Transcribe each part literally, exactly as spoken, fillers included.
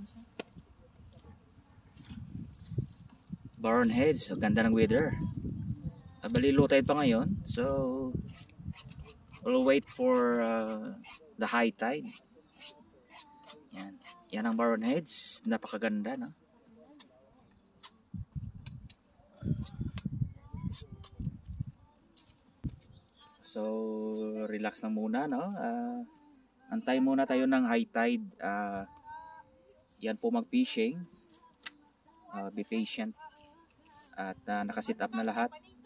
Barron Heads, so ganda ng weather. Uh, bali low tide pa ngayon, so we'll wait for uh, the high tide. Yan, yan ang Barron Heads, napakaganda, no? So relax lang muna, no? Uh, antay muna tayo ng high tide. Uh, yan po mag-fishing. Uh, be patient. At uh, nakasit up na lahat.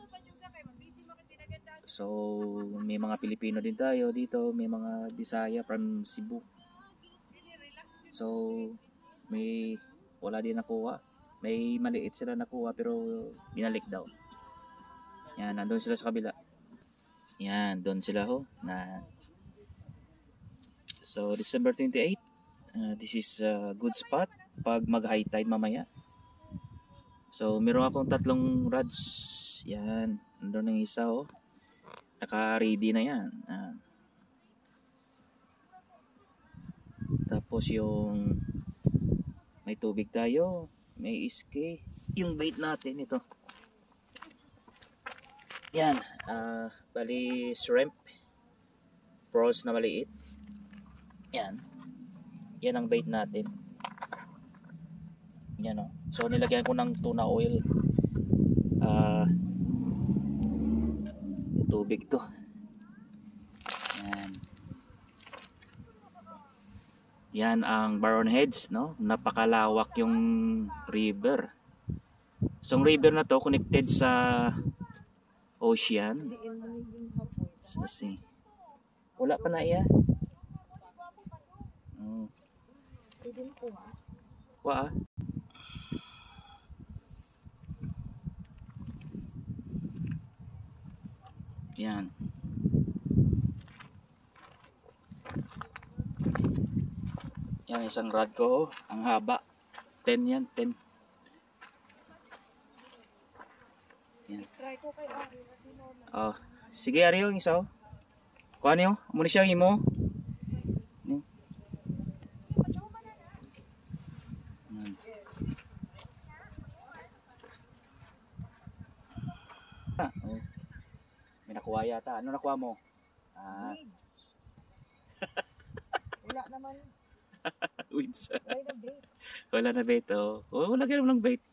So may mga Pilipino din tayo dito, may mga Bisaya from Cebu. So may wala din nakuha. May maliit sila nakuha pero binalik daw. Yan, nandun sila sa kabila. Yan, doon sila ho na. So December twenty-eighth, uh, this is a good spot pag mag high tide mamaya. So meron akong tatlong rods. Yan, nandun ang isa oh. Naka-ready na yan. Ah. Tapos yung may tubig tayo, may iske. Yung bait natin ito. Yan, uh, bali shrimp. Prawns na maliit. Yan. Yan ang bait natin. Yan o. So nilagyan ko ng tuna oil. Ah... Uh, tubig to. Yan. Yan ang Barron Heads, no? Napakalawak yung river. So ang river na to connected sa ocean. So see. Wala pa na iya. Oh. Wa. Yan. Yan isang rod ko, ang haba. ten yan, ten. Yan. Oh, sige ari yung isa. Kuha niyo, muna siya imo. Ah, oh. May nakuha yata. Ano nakuha mo? Ah. Wala naman. Weeds. Wala na bait. Wala na bait, oh. Oh, wala ganun lang bait.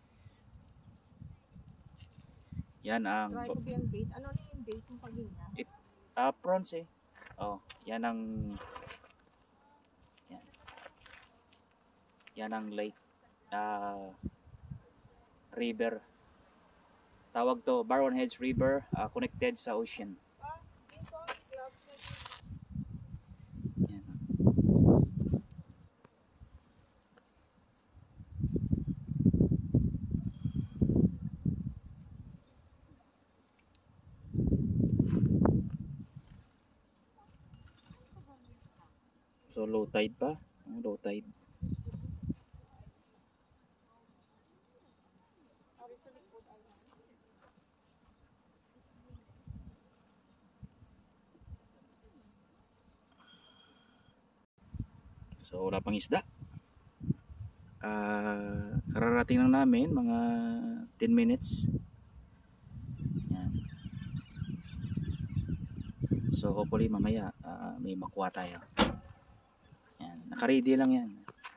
Yan ang... Try ko yung bait. Ano na yung bait yung paghinga? It, uh, prawns eh. Oh, yan ang... Yan. Yan ang lake. Uh, river. Tawag to Barron Heads River, uh, connected sa ocean. Yan. So low tide pa, low tide. So wala pang isda. Uh, kararating lang namin mga ten minutes. Yan. So hopefully mamaya uh, may makuha tayo. Yan, naka-ready lang yan.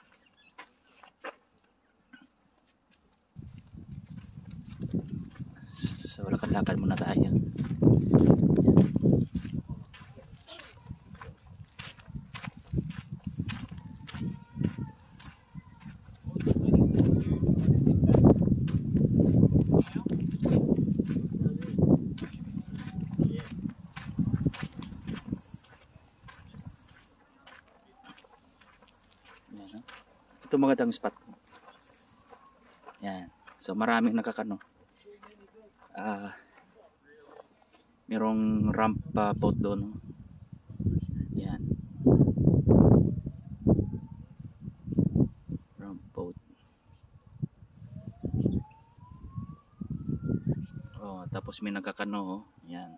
So lakad-lakad muna tayo. Yan. Ito magandang spot. Yan. So maraming nakakano. Ah, uh, merong ramp pa uh, boat doon. Yan. Ramp boat. Oh, tapos may nagkakano, oh. Yan.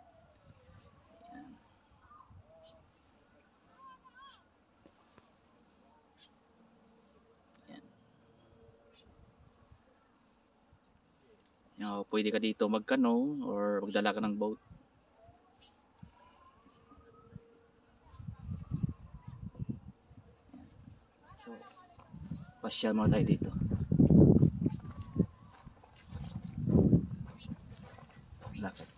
You know, pwede ka dito mag-canoe or magdala ka ng boat. So, pasyal muna tayo dito. Lakad.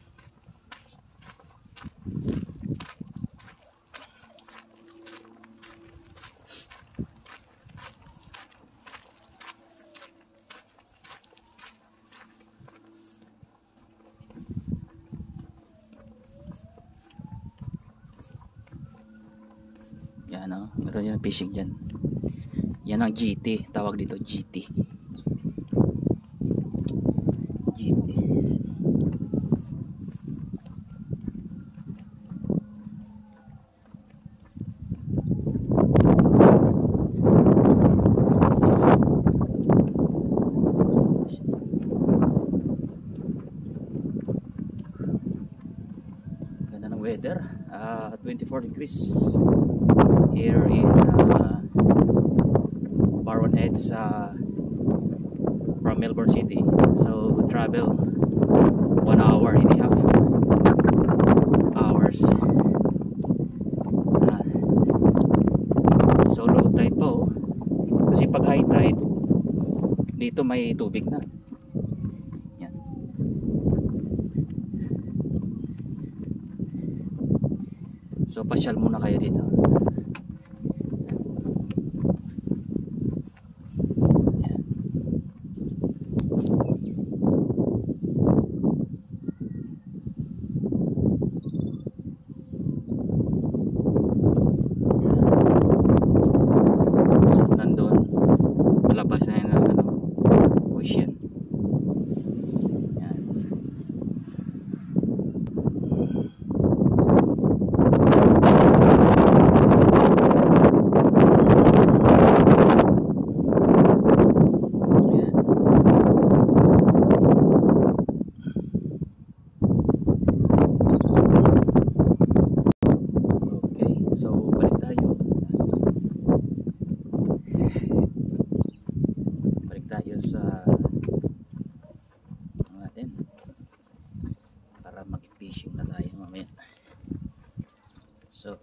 Yan o, meron yan fishing dyan. Yan ang G T, tawag dito G T. G T. Ganda ng weather, uh, twenty-four degrees here in uh, Barwon Heads uh, from Melbourne City. So travel one hour and a half hours. Uh, so low tide po, kasi pag high tide dito may tubig na. Yan. So pasyal muna kayo dito. Sa natin para mag-fishing na tayo mamaya. So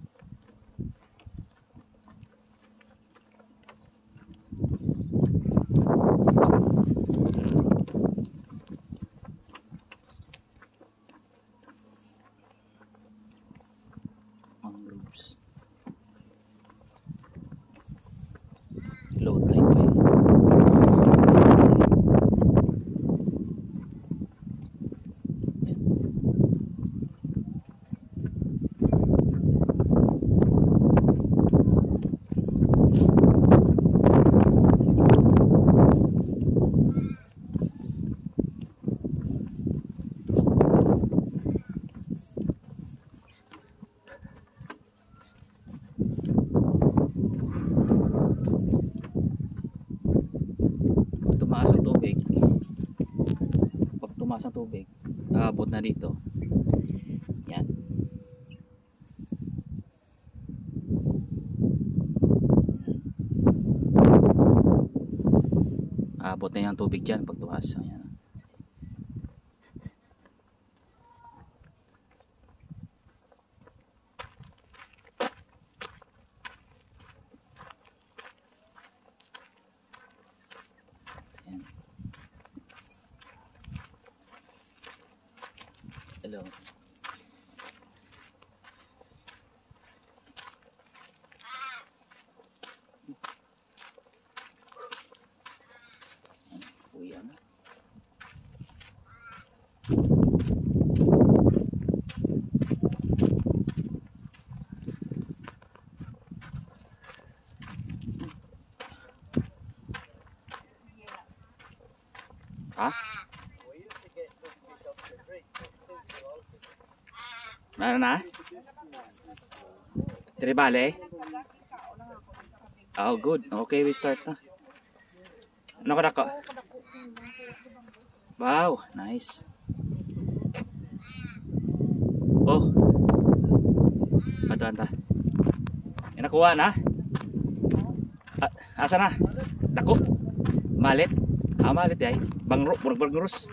mangroves, low tide pa yun. Tumaas ang tubig, pag tumaas ang tubig, aabot na dito. Yan. Aabot na yung tubig dyan pag tumaas. Yan. Hello. Kuya na. Ha? Ano na? Tribale? Oh, good. Okay, we start na. Ano ka dako? Wow, nice. Oh. Anta-anta. Yan nakuha na? Ah, asa na? Dako? Malit? Amalit ay. Bangro, burag bangros.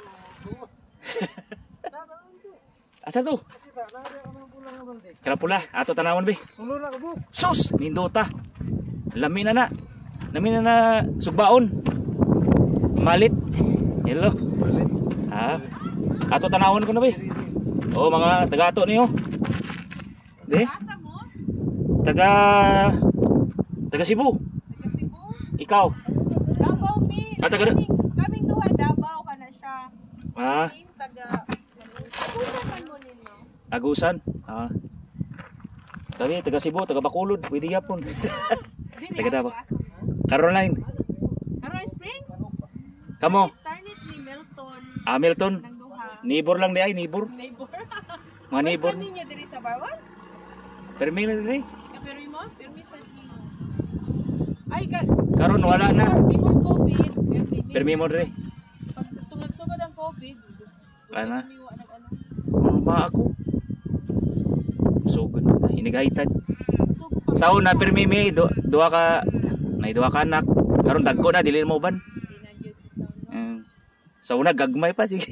Asa to? Kanang pula, ato tanawan be. Sus, nindota. Lami na na. Lami na na sugbaon. Malit. Hello. Ha? Ato tanawan ko na be. Oh, mga taga-ato niyo. Be? Asa mo? Taga Taga Cebu. Taga Cebu? Ikaw. Davao mi. Ah, taga- Kaming, kaming duha Davao ka na siya. Ah, Kaming taga Kusa man mo ninyo. Agusan. Ah. Kami taga Cebu, taga Bacolod, pwede yapon. Dili Taga Davao. asa mo. Caroline. Caroline Springs? Kamo. Tarnit ni Milton. Hamilton. Nang duha. Neighbor lang di ay, neighbor. Neighbor. Mga neighbor. Mas ninyo diri sa Barwan? Permi na diri. Pero mo, pero sa Chino. Ay, ka, Karon wala na. before COVID, Permi mo diri. pag tungag-sugod ang COVID, Wala na. umiwa ng ano. Ano ba ako? Sugod na, hinigaytad. So, pag Sa una permi mi do, duha ka nay duha ka anak. Karon dagko na dili mo ban. dinadyo si Sound, no? Mm. Sa una gagmay pa sige.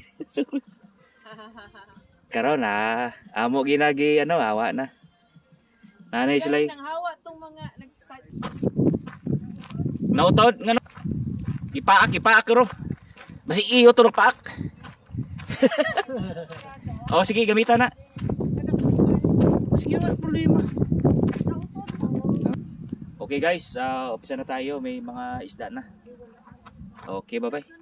Karon na amo ginagi ano awa na. Nanay sila Kaya nang hawa tong mga nagsasad. nautod ngano. Ipaak ipaak ro. Basi iyo to paak. Oh sige gamitan na. Sige wala problema. Okay guys, uh, umpisa na tayo, may mga isda na. Okay, bye bye.